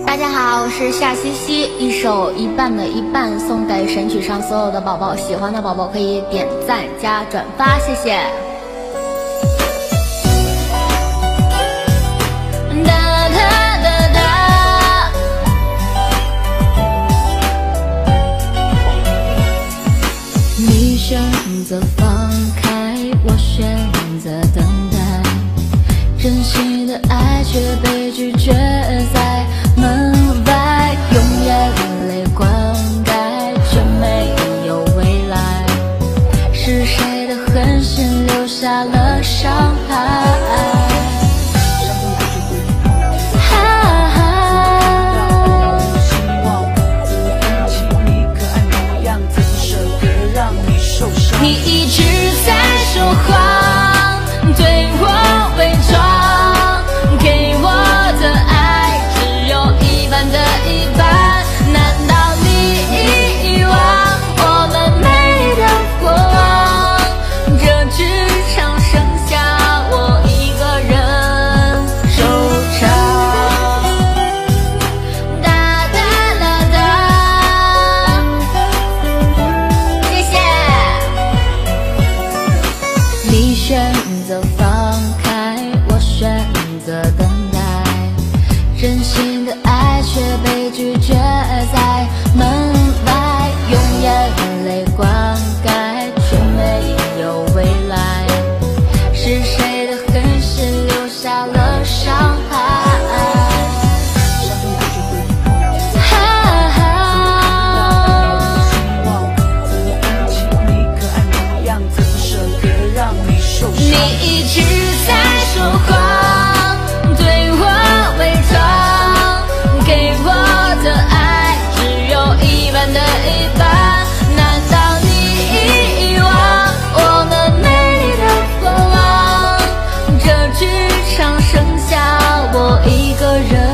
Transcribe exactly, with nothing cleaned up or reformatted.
大家好，我是夏西西，一首一半的一半送给神曲上所有的宝宝，喜欢的宝宝可以点赞加转发，谢谢。哒哒哒哒， 你选择放开，我选择等待，真心的爱却被拒绝在门外，用眼泪灌溉，却没有未来。是谁的狠心留下了伤害？你一直在说谎，对我伪装，给我的爱只有一半的一半。难道你遗忘我们美的过往？这剧场剩下我一个人收场。 哒哒哒哒，谢谢。 你选择放开，我选择等待，真心的爱却被拒绝在门外，用眼泪灌溉，却没有未来。是谁的狠心留下了伤害？ 你一直在说谎，对我伪装，给我的爱只有一半的一半。难道你遗忘我们美的过往？这剧场剩下我一个人。